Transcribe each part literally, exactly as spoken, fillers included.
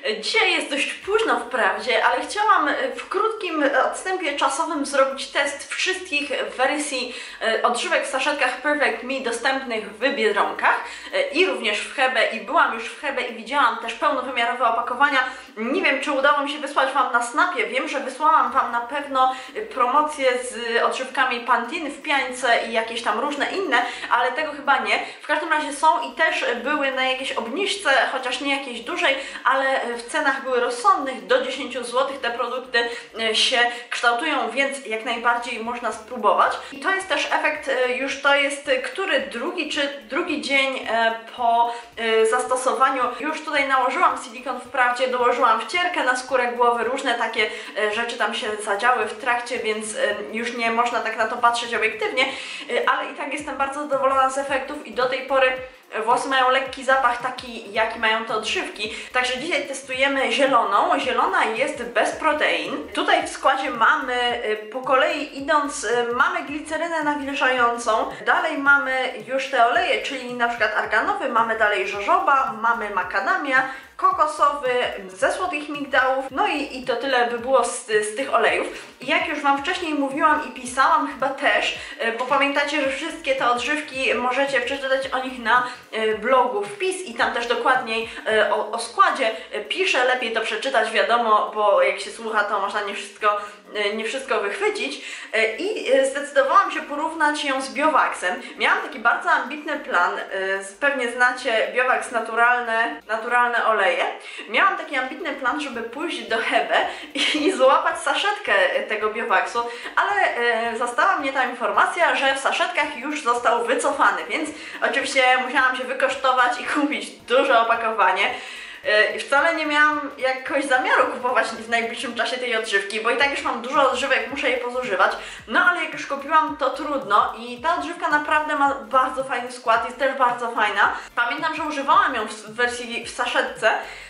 Dzisiaj jest dość późno wprawdzie, ale chciałam w krótkim odstępie czasowym zrobić test wszystkich wersji odżywek w saszetkach Perfect Me dostępnych w Biedronkach i również w Hebe, i byłam już w Hebe i widziałam też pełnowymiarowe opakowania. Nie wiem, czy udało mi się wysłać Wam na Snapie, wiem, że wysłałam Wam na pewno promocje z odżywkami Pantene w piańce i jakieś tam różne inne, ale tego chyba nie. W każdym razie są i też były na jakiejś obniżce, chociaż nie jakiejś dużej, ale w cenach były rozsądnych, do dziesięciu złotych te produkty się kształtują, więc jak najbardziej można spróbować. I to jest też efekt, już to jest który drugi czy drugi dzień po zastosowaniu. Już tutaj nałożyłam silikon, wprawdzie dołożyłam wcierkę na skórę głowy, różne takie rzeczy tam się zadziały w trakcie, więc już nie można tak na to patrzeć obiektywnie, ale i tak jestem bardzo zadowolona z efektów i do tej pory włosy mają lekki zapach, taki jaki mają te odżywki. Także dzisiaj testujemy zieloną. Zielona jest bez protein. Tutaj w składzie mamy, po kolei idąc, mamy glicerynę nawilżającą. Dalej mamy już te oleje, czyli na przykład arganowy, mamy dalej żożoba, mamy makadamia, kokosowy, ze słodkich migdałów, no i, i to tyle by było z, z tych olejów. I jak już Wam wcześniej mówiłam i pisałam chyba też, bo pamiętacie, że wszystkie te odżywki możecie przeczytać o nich na blogu wpis i tam też dokładniej o, o składzie piszę, lepiej to przeczytać, wiadomo, bo jak się słucha, to można nie wszystko, nie wszystko wychwycić. I zdecydowałam się porównać ją z Biowaxem. Miałam taki bardzo ambitny plan, pewnie znacie Biowax naturalne, naturalne oleje. Miałam taki ambitny plan, żeby pójść do Hebe i złapać saszetkę tego Biowaxu, ale zastała mnie ta informacja, że w saszetkach już został wycofany, więc oczywiście musiałam się wykosztować i kupić duże opakowanie. I wcale nie miałam jakoś zamiaru kupować w najbliższym czasie tej odżywki, bo i tak już mam dużo odżywek, muszę je pozużywać. No ale jak już kupiłam, to trudno i ta odżywka naprawdę ma bardzo fajny skład, jest też bardzo fajna. Pamiętam, że używałam ją w wersji w saszetce,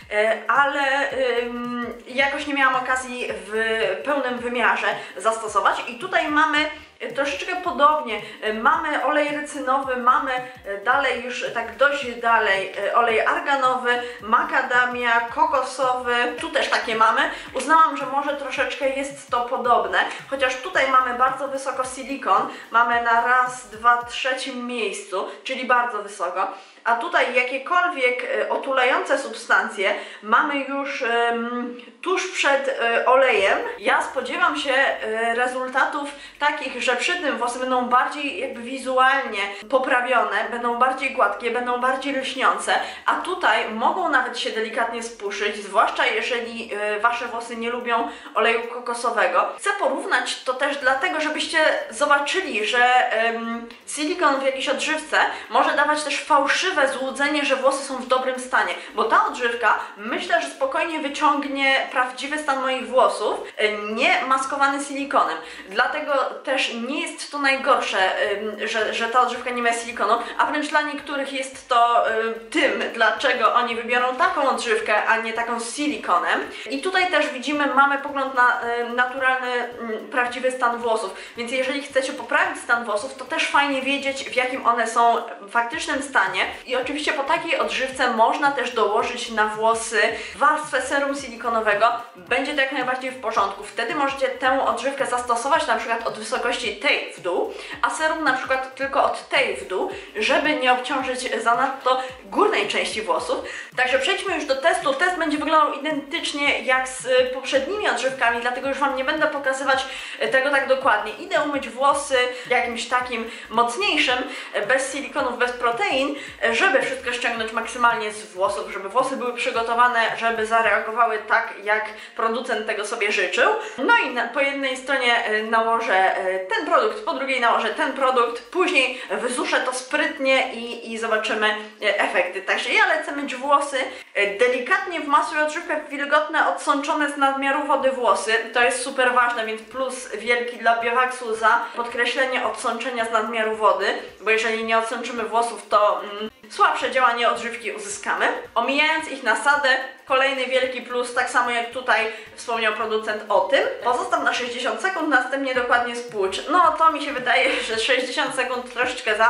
ale ym, jakoś nie miałam okazji w pełnym wymiarze zastosować i tutaj mamy troszeczkę podobnie. Mamy olej rycynowy, mamy dalej już tak dość dalej olej arganowy, makadamia, kokosowy, tu też takie mamy. Uznałam, że może troszeczkę jest to podobne, chociaż tutaj mamy bardzo wysoko silikon, mamy na raz, dwa, trzecim miejscu, czyli bardzo wysoko. A tutaj jakiekolwiek otulające substancje mamy już um, tuż przed um, olejem. Ja spodziewam się um, rezultatów takich, że przy tym włosy będą bardziej jakby wizualnie poprawione, będą bardziej gładkie, będą bardziej lśniące, a tutaj mogą nawet się delikatnie spuszyć, zwłaszcza jeżeli um, Wasze włosy nie lubią oleju kokosowego. Chcę porównać to też dlatego, żebyście zobaczyli, że um, silikon w jakiejś odżywce może dawać też fałszywe złudzenie, że włosy są w dobrym stanie, bo ta odżywka myślę, że spokojnie wyciągnie prawdziwy stan moich włosów, nie maskowany silikonem. Dlatego też nie jest to najgorsze, że, że ta odżywka nie ma silikonu, a wręcz dla niektórych jest to tym, dlaczego oni wybiorą taką odżywkę, a nie taką z silikonem. I tutaj też widzimy, mamy pogląd na naturalny, prawdziwy stan włosów, więc jeżeli chcecie poprawić stan włosów, to też fajnie wiedzieć, w jakim one są w faktycznym stanie. I oczywiście po takiej odżywce można też dołożyć na włosy warstwę serum silikonowego. Będzie to jak najbardziej w porządku. Wtedy możecie tę odżywkę zastosować na przykład od wysokości tej w dół, a serum na przykład tylko od tej w dół, żeby nie obciążyć zanadto górnej części włosów. Także przejdźmy już do testu. Test będzie wyglądał identycznie jak z poprzednimi odżywkami, dlatego już Wam nie będę pokazywać tego tak dokładnie. Idę umyć włosy jakimś takim mocniejszym, bez silikonów, bez protein, żeby wszystko ściągnąć maksymalnie z włosów, żeby włosy były przygotowane, żeby zareagowały tak, jak producent tego sobie życzył. No i na, po jednej stronie nałożę ten produkt, po drugiej nałożę ten produkt, później wysuszę to sprytnie i, i zobaczymy efekty. Także ja lecę myć włosy, delikatnie wmasuję odżywkę w wilgotne, odsączone z nadmiaru wody włosy. To jest super ważne, więc plus wielki dla Biowaxu za podkreślenie odsączenia z nadmiaru wody, bo jeżeli nie odsączymy włosów, to mm, słabsze działanie odżywki uzyskamy. Omijając ich nasadę, kolejny wielki plus, tak samo jak tutaj wspomniał producent o tym. Pozostaw na sześćdziesiąt sekund, następnie dokładnie spłucz. No to mi się wydaje, że sześćdziesiąt sekund troszeczkę za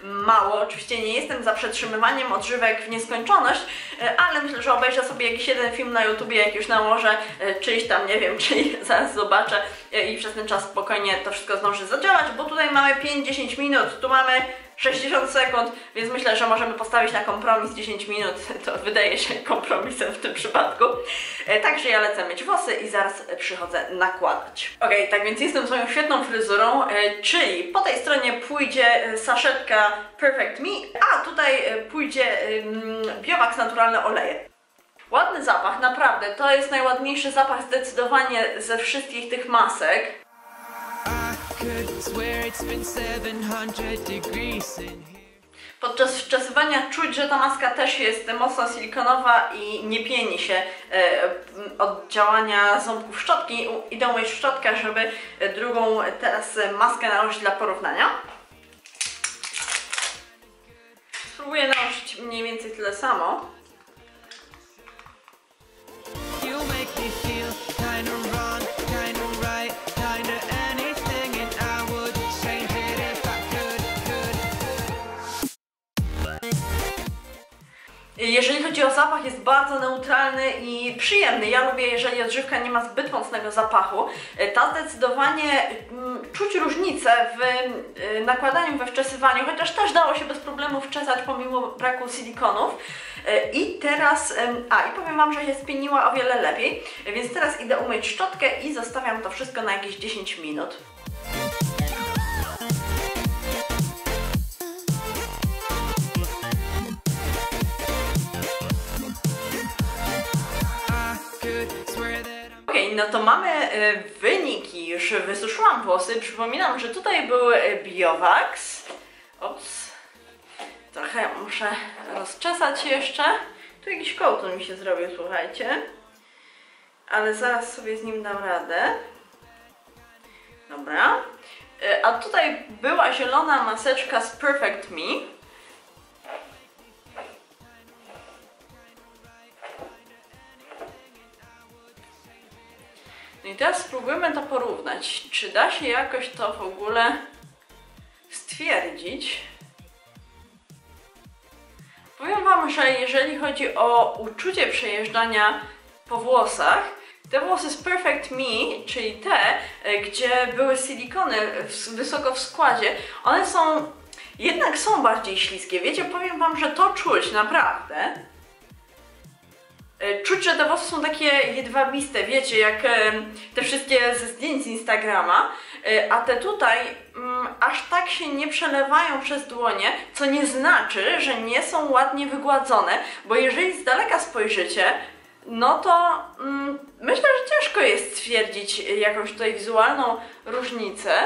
mało. Oczywiście nie jestem za przetrzymywaniem odżywek w nieskończoność, ale myślę, że obejrzę sobie jakiś jeden film na YouTubie, jak już nałożę, czyjś tam, nie wiem, czyj zaraz zobaczę i przez ten czas spokojnie to wszystko zdąży zadziałać, bo tutaj mamy pięć do dziesięciu minut, tu mamy sześćdziesiąt sekund, więc myślę, że możemy postawić na kompromis dziesięć minut, to wydaje się kompromisem w tym przypadku. Także ja lecę myć włosy i zaraz przychodzę nakładać. Ok, tak więc jestem swoją świetną fryzurą, czyli po tej stronie pójdzie saszetka Perfect Me, a tutaj pójdzie Biowax naturalne oleje. Ładny zapach, naprawdę, to jest najładniejszy zapach zdecydowanie ze wszystkich tych masek. Podczas wczesywania czuć, że ta maska też jest mocno silikonowa i nie pieni się e, od działania ząbków szczotki. Idę umyć szczotkę, żeby drugą teraz maskę nałożyć dla porównania. Spróbuję nałożyć mniej więcej tyle samo. Jeżeli chodzi o zapach, jest bardzo neutralny i przyjemny. Ja lubię, jeżeli odżywka nie ma zbyt mocnego zapachu. Ta zdecydowanie mm, czuć różnicę w y, nakładaniu, we wczesywaniu, chociaż też dało się bez problemu wczesać pomimo braku silikonów. Y, I teraz, y, a i powiem Wam, że się spieniła o wiele lepiej, więc teraz idę umyć szczotkę i zostawiam to wszystko na jakieś dziesięć minut. Ok, no to mamy wyniki. Już wysuszyłam włosy. Przypominam, że tutaj był Biowax. Ops. Trochę muszę rozczesać jeszcze. Tu jakiś kołtun mi się zrobił, słuchajcie. Ale zaraz sobie z nim dam radę. Dobra. A tutaj była zielona maseczka z Perfect Me. No i teraz spróbujmy to porównać. Czy da się jakoś to w ogóle stwierdzić? Powiem Wam, że jeżeli chodzi o uczucie przejeżdżania po włosach, te włosy z Perfect Me, czyli te, gdzie były silikony wysoko w składzie, one są, jednak są bardziej śliskie. Wiecie, powiem Wam, że to czuć naprawdę. Czuć, że te włosy są takie jedwabiste, wiecie, jak te wszystkie ze zdjęć z Instagrama, a te tutaj mm, aż tak się nie przelewają przez dłonie, co nie znaczy, że nie są ładnie wygładzone, bo jeżeli z daleka spojrzycie, no to mm, myślę, że ciężko jest stwierdzić jakąś tutaj wizualną różnicę.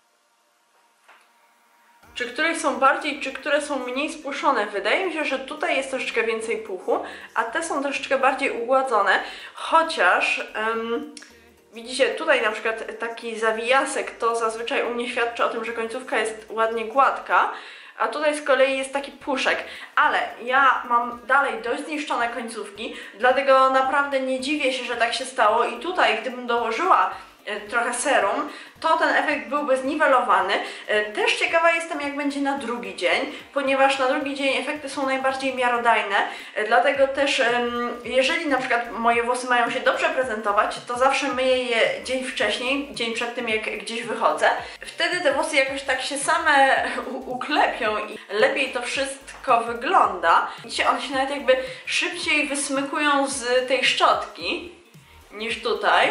Czy któreś są bardziej, czy które są mniej spuszczone. Wydaje mi się, że tutaj jest troszeczkę więcej puchu, a te są troszeczkę bardziej ugładzone, chociaż um, widzicie, tutaj na przykład taki zawijasek, to zazwyczaj u mnie świadczy o tym, że końcówka jest ładnie gładka, a tutaj z kolei jest taki puszek, ale ja mam dalej dość zniszczone końcówki, dlatego naprawdę nie dziwię się, że tak się stało i tutaj, gdybym dołożyła trochę serum, to ten efekt byłby zniwelowany. Też ciekawa jestem, jak będzie na drugi dzień, ponieważ na drugi dzień efekty są najbardziej miarodajne, dlatego też jeżeli na przykład moje włosy mają się dobrze prezentować, to zawsze myję je dzień wcześniej, dzień przed tym, jak gdzieś wychodzę. Wtedy te włosy jakoś tak się same uklepią i lepiej to wszystko wygląda. Widzicie, one się nawet jakby szybciej wysmykują z tej szczotki niż tutaj.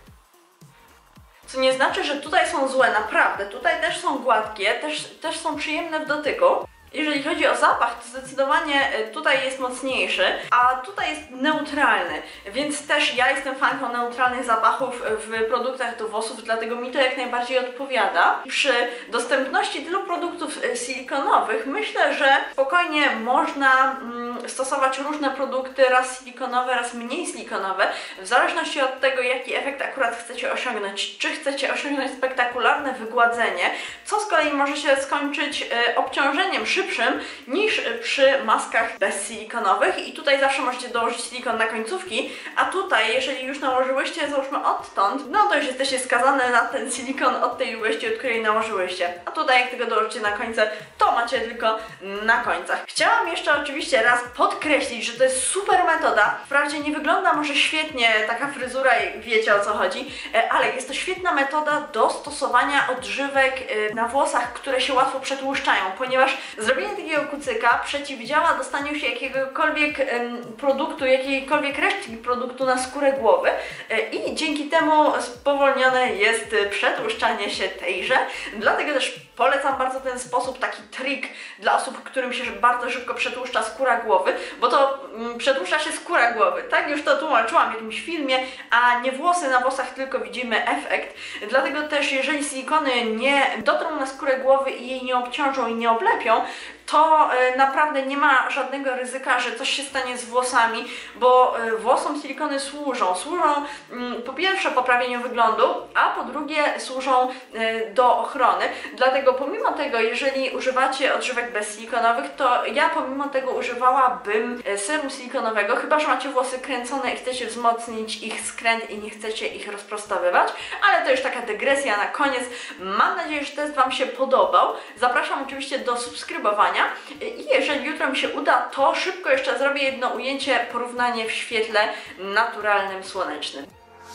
Co nie znaczy, że tutaj są złe, naprawdę. Tutaj też są gładkie, też, też są przyjemne w dotyku. Jeżeli chodzi o zapach, to zdecydowanie tutaj jest mocniejszy, a tutaj jest neutralny, więc też ja jestem fanką neutralnych zapachów w produktach do włosów, dlatego mi to jak najbardziej odpowiada. Przy dostępności tylu produktów silikonowych myślę, że spokojnie można mm, stosować różne produkty, raz silikonowe, raz mniej silikonowe, w zależności od tego, jaki efekt akurat chcecie osiągnąć. Czy chcecie osiągnąć spektakularne wygładzenie, co z kolei może się skończyć e, obciążeniem szybszym niż przy maskach bezsilikonowych i tutaj zawsze możecie dołożyć silikon na końcówki, a tutaj jeżeli już nałożyłyście, załóżmy odtąd, no to już jesteście skazane na ten silikon od tej ilości, od której nałożyłyście. A tutaj jak tego dołożycie na końce, to macie tylko na końcach. Chciałam jeszcze oczywiście raz podkreślić, że to jest super metoda. Wprawdzie nie wygląda może świetnie taka fryzura i wiecie o co chodzi, ale jest to świetna metoda do stosowania odżywek na włosach, które się łatwo przetłuszczają, ponieważ zrobienie takiego kucyka przeciwdziała dostaniu się jakiegokolwiek produktu, jakiejkolwiek resztki produktu na skórę głowy i dzięki temu spowolnione jest przetłuszczanie się tejże. Dlatego też polecam bardzo ten sposób, taki trik dla osób, którym się bardzo szybko przetłuszcza skóra głowy, bo to mm, przetłuszcza się skóra głowy, tak? Już to tłumaczyłam w jakimś filmie, a nie włosy, na włosach tylko widzimy efekt. Dlatego też jeżeli silikony nie dotrą na skórę głowy i jej nie obciążą i nie oblepią, to y, naprawdę nie ma żadnego ryzyka, że coś się stanie z włosami, bo y, włosom silikony służą. Służą y, po pierwsze poprawieniu wyglądu, a po drugie służą y, do ochrony. Dlatego pomimo tego, jeżeli używacie odżywek bezsilikonowych, to ja pomimo tego używałabym serum silikonowego, chyba że macie włosy kręcone i chcecie wzmocnić ich skręt i nie chcecie ich rozprostowywać, ale to już taka dygresja na koniec. Mam nadzieję, że test Wam się podobał. Zapraszam oczywiście do subskrybowania. I jeżeli jutro mi się uda, to szybko jeszcze zrobię jedno ujęcie, porównanie w świetle naturalnym, słonecznym.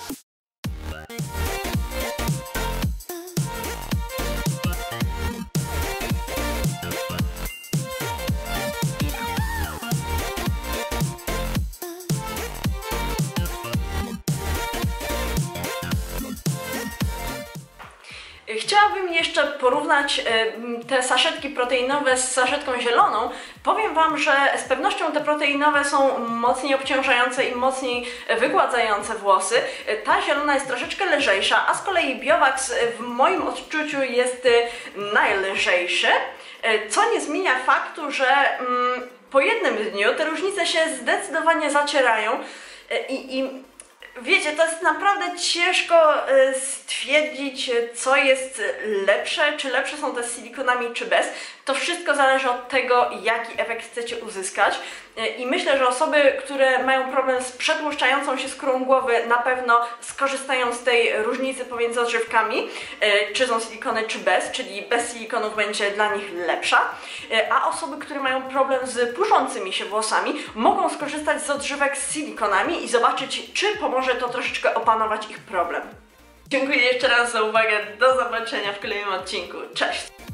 Chciałabym jeszcze porównać te saszetki proteinowe z saszetką zieloną. Powiem Wam, że z pewnością te proteinowe są mocniej obciążające i mocniej wygładzające włosy. Ta zielona jest troszeczkę lżejsza, a z kolei Biowax w moim odczuciu jest najlżejszy, co nie zmienia faktu, że po jednym dniu te różnice się zdecydowanie zacierają i, i wiecie, to jest naprawdę ciężko stwierdzić, co jest lepsze, czy lepsze są te z silikonami, czy bez. To wszystko zależy od tego, jaki efekt chcecie uzyskać. I myślę, że osoby, które mają problem z przetłuszczającą się skórą głowy, na pewno skorzystają z tej różnicy pomiędzy odżywkami, czy są silikony, czy bez, czyli bez silikonów będzie dla nich lepsza. A osoby, które mają problem z puszącymi się włosami, mogą skorzystać z odżywek z silikonami i zobaczyć, czy pomoże to troszeczkę opanować ich problem. Dziękuję jeszcze raz za uwagę. Do zobaczenia w kolejnym odcinku. Cześć!